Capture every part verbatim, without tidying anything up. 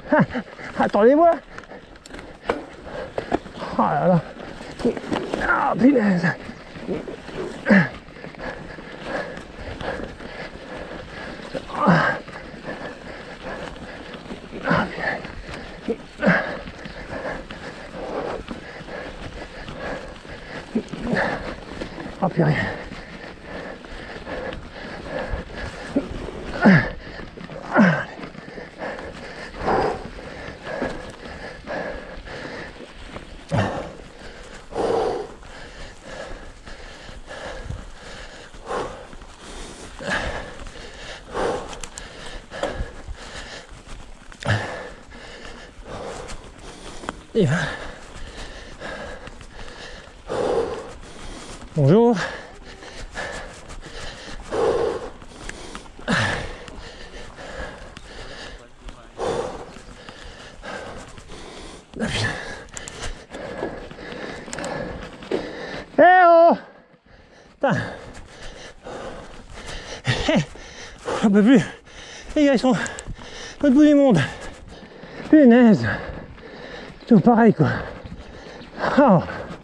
Attendez-moi. Oh là là. Ah, punaise. Ah, oh purée. Et voilà. Bonjour. Eh oh! Putain! On peut plus. Les gars, ils sont au bout du monde. Punaise! C'est tout pareil quoi. Oh.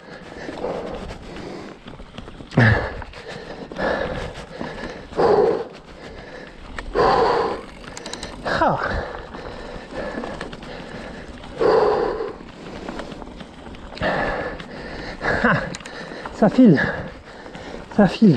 Oh. Ah. Ça file. Ça file.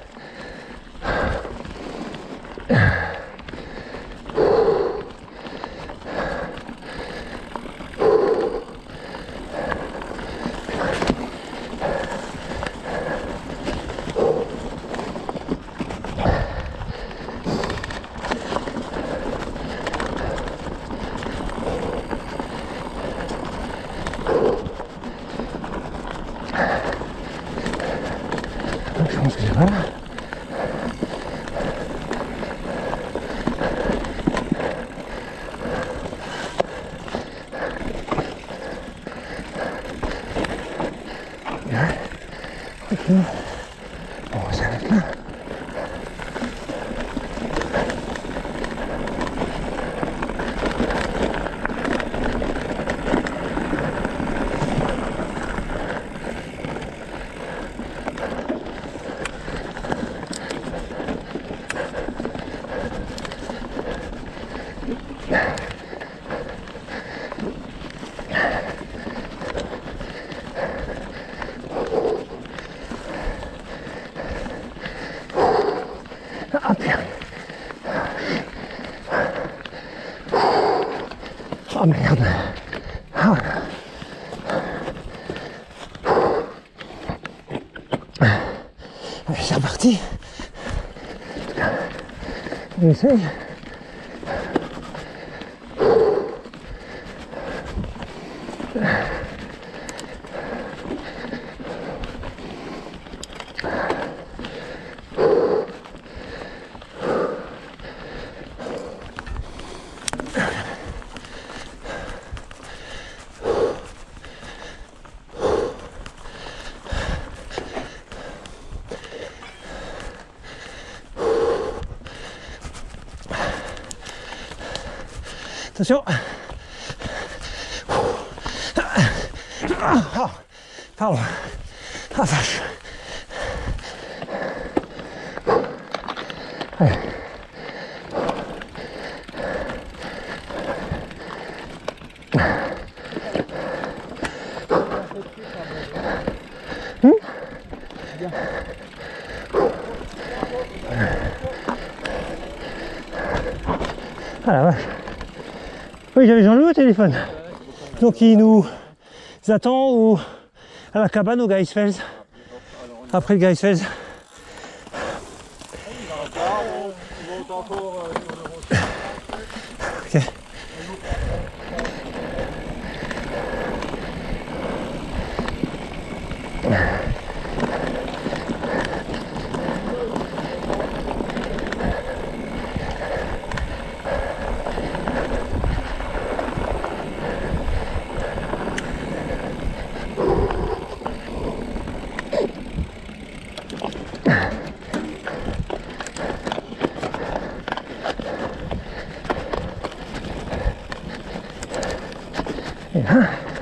Je pense que c'est voilà. Ouais. Ok. Bon, on s'arrête là. Ah putain. Oh merde. Ah. Allez, c'est reparti. On essaye. Attention. Ah, ah, pardon. Ah vache. Allez. Hmm? Ah la vache. Oui, j'avais Jean-Louis au téléphone. Donc il nous attend au, à la cabane au Geisfels. Après le Geisfels. Ok. Et là,